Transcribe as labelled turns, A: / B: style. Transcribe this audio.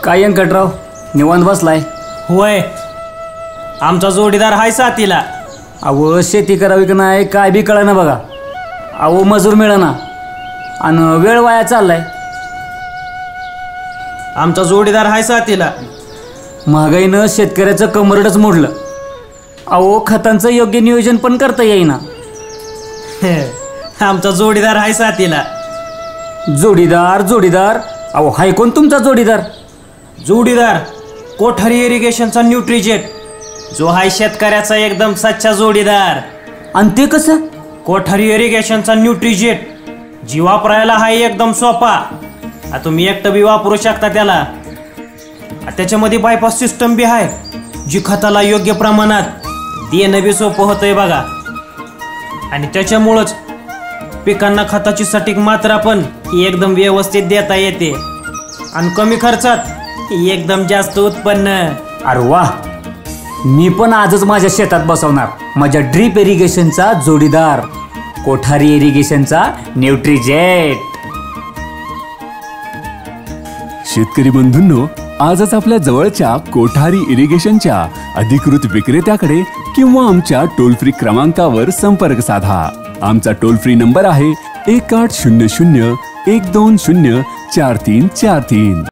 A: काय व्यंकटराव निवांत बसलाय?
B: होय, आमचा जोडीदार हाय साथीला.
A: अहो शेती करावी की नाही काय बी कळना बघा. अहो मजूर मिळना आणि वेळ वाया चाललाय.
B: आमचा जोडीदार हाय साथीला.
A: महागाईनं शेतकऱ्याचं कमरडच मोडलं. अहो खतांचं योग्य नियोजन पण करता येईना.
B: आमचा जोडीदार हाय साथीला.
A: जोडीदार जोडीदार अहो हाय कोण तुमचा जोडीदार?
B: जोडीदार कोठारी इरिगेशनचा न्यूट्रीजेट, जो हाय शेतकऱ्याचा एकदम सच्चा जोडीदार.
A: आणि ते कसं?
B: कोठारी इरिगेशनचा न्यूट्रीजेट जी वापरायला हाय एकदम सोपा. तुम्ही एकटं बी वापरू शकता त्याला. त्याच्यामध्ये बायपास सिस्टम बी आहे, जी खताला योग्य प्रमाणात देणं बी सोपं होतंय बघा. आणि त्याच्यामुळंच पिकांना खताची सटीक मात्रा पण एकदम व्यवस्थित देता येते आणि कमी खर्चात एकदम जास्त उत्पन्न.
A: अरे वा, मी पण आजच माझ्या शेतात बसवणार माझ्या ड्रीप इरिगेशनचा जोडीदार कोठारी इरिगेशनचा न्यूट्रीजेट.
C: शेतकरी बंधूंनो, आजच आपल्या जवळच्या कोठारी इरिगेशनच्या अधिकृत विक्रेत्याकडे किंवा आमच्या टोल फ्री क्रमांकावर संपर्क साधा. आमचा टोल फ्री नंबर आहे 1800 120 4343.